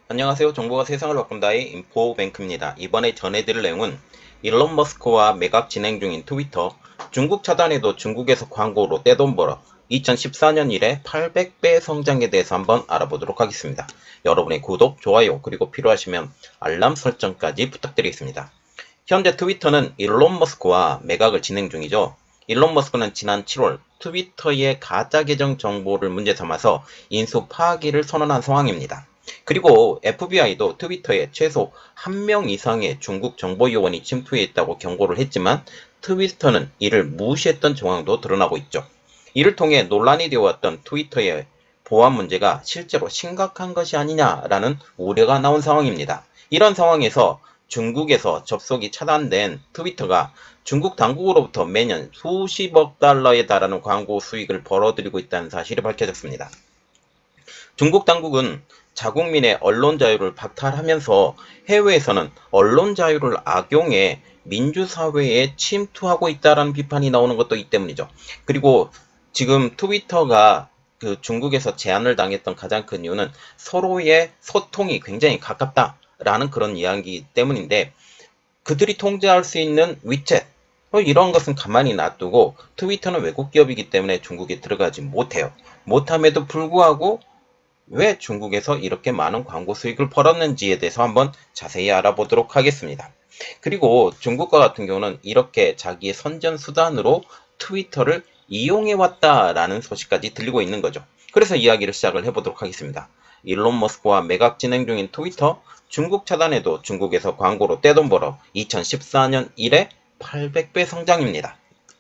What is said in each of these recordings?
안녕하세요. 정보가 세상을 바꾼다의 인포뱅크입니다. 이번에 전해드릴 내용은 일론 머스크와 매각 진행 중인 트위터, 중국 차단에도 중국에서 광고로 떼돈 벌어 2014년 이래 800배 성장에 대해서 한번 알아보도록 하겠습니다. 여러분의 구독, 좋아요, 그리고 필요하시면 알람 설정까지 부탁드리겠습니다. 현재 트위터는 일론 머스크와 매각을 진행 중이죠. 일론 머스크는 지난 7월 트위터의 가짜 계정 정보를 문제 삼아서 인수 파기를 선언한 상황입니다. 그리고 FBI도 트위터에 최소 1명 이상의 중국 정보요원이 침투해 있다고 경고를 했지만 트위터는 이를 무시했던 정황도 드러나고 있죠. 이를 통해 논란이 되어왔던 트위터의 보안 문제가 실제로 심각한 것이 아니냐라는 우려가 나온 상황입니다. 이런 상황에서 중국에서 접속이 차단된 트위터가 중국 당국으로부터 매년 수십억 달러에 달하는 광고 수익을 벌어들이고 있다는 사실이 밝혀졌습니다. 중국 당국은 자국민의 언론 자유를 박탈하면서 해외에서는 언론 자유를 악용해 민주사회에 침투하고 있다는 비판이 나오는 것도 이 때문이죠. 그리고 지금 트위터가 중국에서 제한을 당했던 가장 큰 이유는 서로의 소통이 굉장히 가깝다라는 그런 이야기 때문인데, 그들이 통제할 수 있는 위챗, 이런 것은 가만히 놔두고 트위터는 외국 기업이기 때문에 중국에 들어가지 못해요. 못함에도 불구하고 왜 중국에서 이렇게 많은 광고 수익을 벌었는지에 대해서 한번 자세히 알아보도록 하겠습니다. 그리고 중국과 같은 경우는 이렇게 자기의 선전 수단으로 트위터를 이용해왔다라는 소식까지 들리고 있는 거죠. 그래서 이야기를 시작을 해보도록 하겠습니다. 일론 머스크와 매각 진행 중인 트위터, 중국 차단에도 중국에서 광고로 떼돈 벌어 2014년 이래 800배 성장입니다.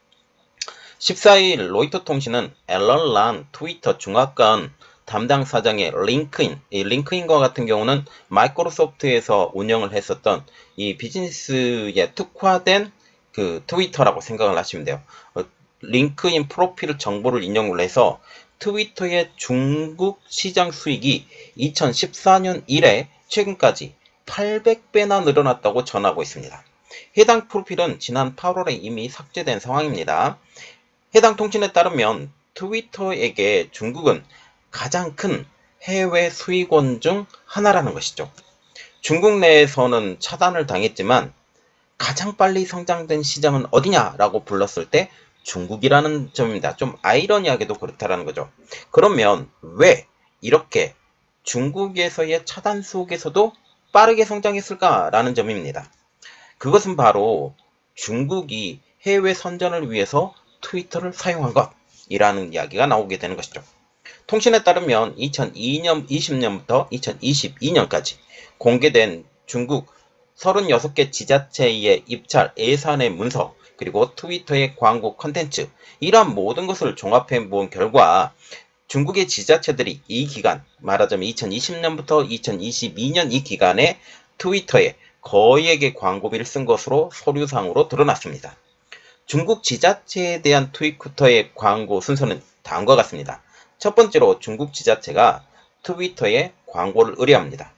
14일 로이터 통신은 앨런 란 트위터 중앙관 담당 사장의 이 링크인과 같은 경우는 마이크로소프트에서 운영을 했었던 이 비즈니스에 특화된 그 트위터라고 생각을 하시면 돼요. 링크인 프로필 정보를 인용을 해서 트위터의 중국 시장 수익이 2014년 이래 최근까지 800배나 늘어났다고 전하고 있습니다. 해당 프로필은 지난 8월에 이미 삭제된 상황입니다. 해당 통신에 따르면 트위터에게 중국은 가장 큰 해외 수익원 중 하나라는 것이죠. 중국 내에서는 차단을 당했지만 가장 빨리 성장된 시장은 어디냐라고 불렀을 때 중국이라는 점입니다. 좀 아이러니하게도 그렇다라는 거죠. 그러면 왜 이렇게 중국에서의 차단 속에서도 빠르게 성장했을까라는 점입니다. 그것은 바로 중국이 해외 선전을 위해서 트위터를 사용한 것이라는 이야기가 나오게 되는 것이죠. 통신에 따르면 2020년부터 2022년까지 공개된 중국 36개 지자체의 입찰 예산의 문서, 그리고 트위터의 광고 컨텐츠, 이러한 모든 것을 종합해 본 결과 중국의 지자체들이 이 기간, 말하자면 2020년부터 2022년 이 기간에 트위터에 거액의 광고비를 쓴 것으로 서류상으로 드러났습니다. 중국 지자체에 대한 트위터의 광고 순서는 다음과 같습니다. 첫 번째로 중국 지자체가 트위터에 광고를 의뢰합니다.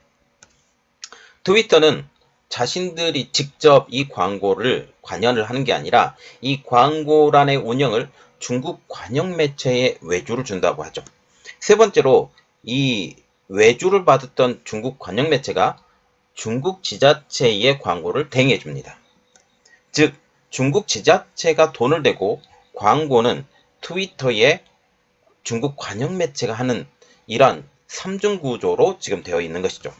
트위터는 자신들이 직접 이 광고를 관여를 하는 게 아니라 이 광고란의 운영을 중국 관영 매체에 외주를 준다고 하죠. 세 번째로 이 외주를 받았던 중국 관영 매체가 중국 지자체의 광고를 대행해 줍니다. 즉 중국 지자체가 돈을 대고 광고는 트위터에 중국 관영 매체가 하는 이러한 3중 구조로 지금 되어 있는 것이죠.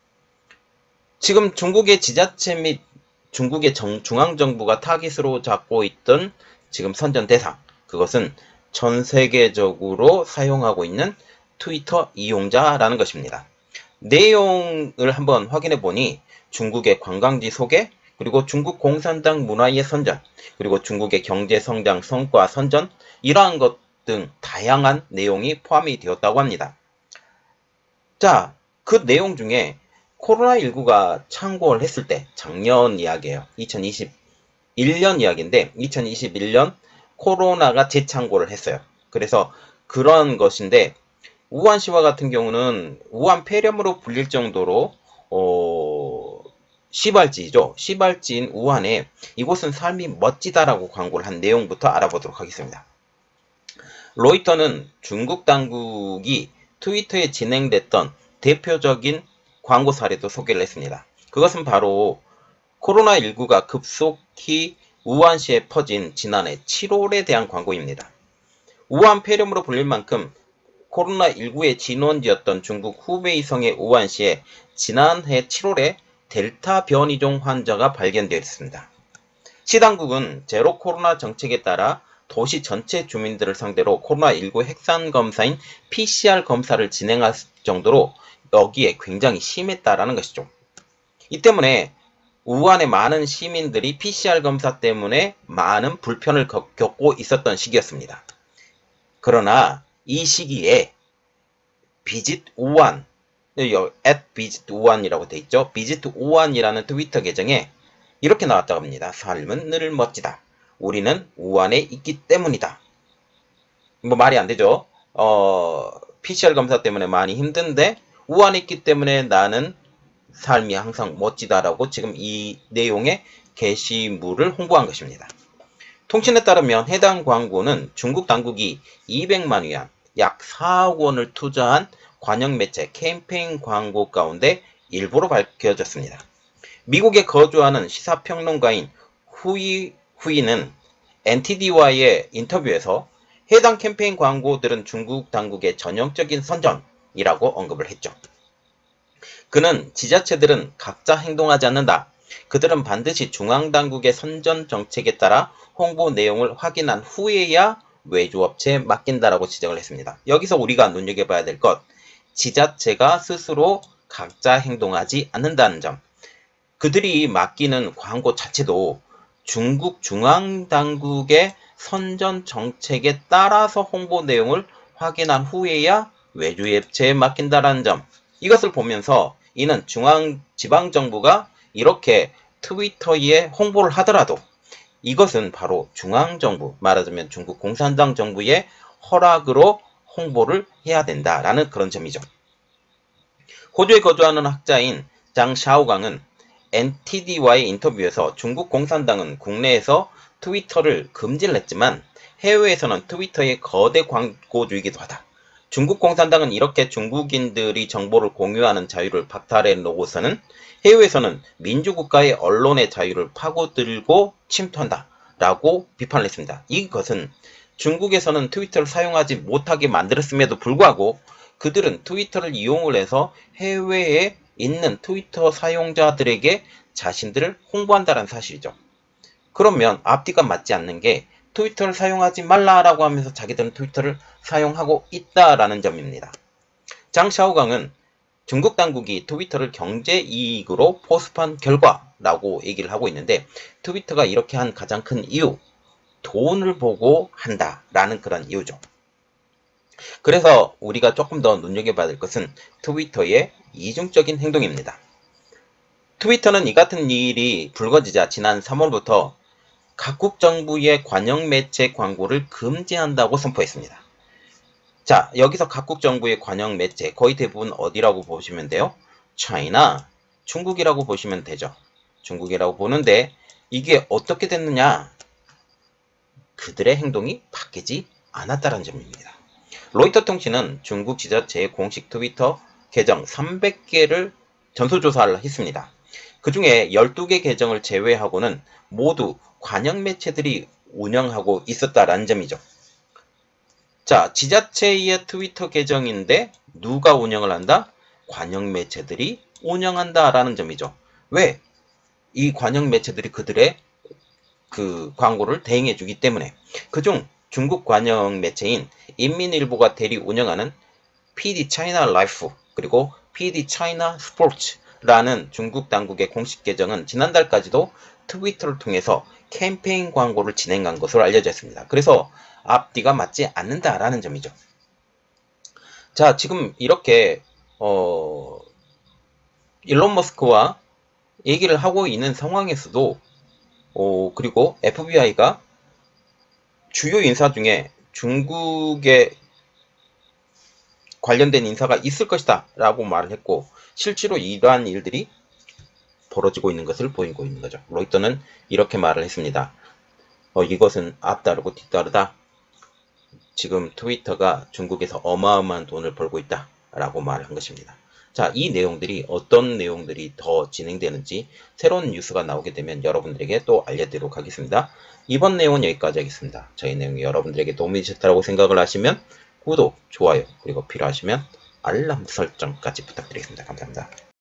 지금 중국의 지자체 및 중국의 중앙정부가 타깃으로 잡고 있던 지금 선전 대상, 그것은 전 세계적으로 사용하고 있는 트위터 이용자라는 것입니다. 내용을 한번 확인해 보니 중국의 관광지 소개, 그리고 중국 공산당 문화의 선전, 그리고 중국의 경제성장 성과 선전, 이러한 것 등 다양한 내용이 포함이 되었다고 합니다. 자, 그 내용 중에 코로나19가 창궐 했을 때, 작년 이야기예요. 2021년 이야기인데 2021년 코로나가 재창궐을 했어요. 그래서 그런 것인데 우한시와 같은 경우는 우한 폐렴으로 불릴 정도로 시발지죠. 시발지인 우한에 이곳은 삶이 멋지다라고 광고를 한 내용부터 알아보도록 하겠습니다. 로이터는 중국 당국이 트위터에 진행됐던 대표적인 광고 사례도 소개를 했습니다. 그것은 바로 코로나19가 급속히 우한시에 퍼진 지난해 7월에 대한 광고입니다. 우한 폐렴으로 불릴 만큼 코로나19의 진원지였던 중국 후베이성의 우한시에 지난해 7월에 델타 변이종 환자가 발견되었습니다. 시 당국은 제로 코로나 정책에 따라 도시 전체 주민들을 상대로 코로나19 핵산 검사인 PCR 검사를 진행할 정도로 여기에 굉장히 심했다라는 것이죠. 이 때문에 우한의 많은 시민들이 PCR 검사 때문에 많은 불편을 겪고 있었던 시기였습니다. 그러나 이 시기에 비짓 우한, 비짓 우한이라고 돼 있죠. 비짓 우한이라는 트위터 계정에 이렇게 나왔다고 합니다. 삶은 늘 멋지다. 우리는 우한에 있기 때문이다. 뭐 말이 안 되죠. PCR 검사 때문에 많이 힘든데 우한에 있기 때문에 나는 삶이 항상 멋지다라고 지금 이 내용의 게시물을 홍보한 것입니다. 통신에 따르면 해당 광고는 중국 당국이 200만 위안, 약 4억 원을 투자한 관영 매체 캠페인 광고 가운데 일부로 밝혀졌습니다. 미국에 거주하는 시사평론가인 후이는 NTD와의 인터뷰에서 해당 캠페인 광고들은 중국 당국의 전형적인 선전이라고 언급을 했죠. 그는 지자체들은 각자 행동하지 않는다. 그들은 반드시 중앙당국의 선전 정책에 따라 홍보 내용을 확인한 후에야 외주업체에 맡긴다라고 지적을 했습니다. 여기서 우리가 눈여겨봐야 될 것, 지자체가 스스로 각자 행동하지 않는다는 점. 그들이 맡기는 광고 자체도 중국 중앙당국의 선전 정책에 따라서 홍보 내용을 확인한 후에야 외주업체에 맡긴다는 점. 이것을 보면서 이는 지방정부가 이렇게 트위터에 홍보를 하더라도 이것은 바로 중앙정부, 말하자면 중국 공산당 정부의 허락으로 홍보를 해야 된다라는 그런 점이죠. 호주에 거주하는 학자인 장 샤오강은 NTD와의 인터뷰에서 중국 공산당은 국내에서 트위터를 금지를 했지만 해외에서는 트위터의 거대 광고주이기도 하다. 중국 공산당은 이렇게 중국인들이 정보를 공유하는 자유를 박탈해 놓고서는 해외에서는 민주국가의 언론의 자유를 파고들고 침투한다 라고 비판을 했습니다. 이것은 중국에서는 트위터를 사용하지 못하게 만들었음에도 불구하고 그들은 트위터를 이용을 해서 해외에 있는 트위터 사용자들에게 자신들을 홍보한다는 사실이죠. 그러면 앞뒤가 맞지 않는 게 트위터를 사용하지 말라라고 하면서 자기들은 트위터를 사용하고 있다라는 점입니다. 장 샤오강은 중국 당국이 트위터를 경제 이익으로 포섭한 결과라고 얘기를 하고 있는데 트위터가 이렇게 한 가장 큰 이유, 돈을 보고 한다라는 그런 이유죠. 그래서 우리가 조금 더 눈여겨봐야 될 것은 트위터의 이중적인 행동입니다. 트위터는 이 같은 일이 불거지자 지난 3월부터 각국 정부의 관영 매체 광고를 금지한다고 선포했습니다. 자, 여기서 각국 정부의 관영 매체 거의 대부분 어디라고 보시면 돼요? 차이나, 중국이라고 보시면 되죠. 중국이라고 보는데 이게 어떻게 됐느냐? 그들의 행동이 바뀌지 않았다는 점입니다. 로이터 통신은 중국 지자체의 공식 트위터 계정 300개를 전수조사를 했습니다. 그 중에 12개 계정을 제외하고는 모두 관영 매체들이 운영하고 있었다라는 점이죠. 자, 지자체의 트위터 계정인데 누가 운영을 한다? 관영 매체들이 운영한다라는 점이죠. 왜? 이 관영 매체들이 그들의 그 광고를 대행해 주기 때문에. 그중 중국 관영 매체인 인민일보가 대리 운영하는 PD China Life 그리고 PD China Sports라는 중국 당국의 공식 계정은 지난달까지도 트위터를 통해서 캠페인 광고를 진행한 것으로 알려져 있습니다. 그래서 앞뒤가 맞지 않는다라는 점이죠. 자, 지금 이렇게 일론 머스크와 얘기를 하고 있는 상황에서도 그리고 FBI가 주요 인사 중에 중국에 관련된 인사가 있을 것이다 라고 말을 했고 실제로 이러한 일들이 벌어지고 있는 것을 보이고 있는 거죠. 로이터는 이렇게 말을 했습니다. 이것은 앞다르고 뒤따르다. 지금 트위터가 중국에서 어마어마한 돈을 벌고 있다 라고 말을 한 것입니다. 자, 이 내용들이 어떤 내용들이 더 진행되는지 새로운 뉴스가 나오게 되면 여러분들에게 또 알려드리도록 하겠습니다. 이번 내용은 여기까지 하겠습니다. 저희 내용이 여러분들에게 도움이 되셨다고 생각을 하시면 구독, 좋아요, 그리고 필요하시면 알람 설정까지 부탁드리겠습니다. 감사합니다.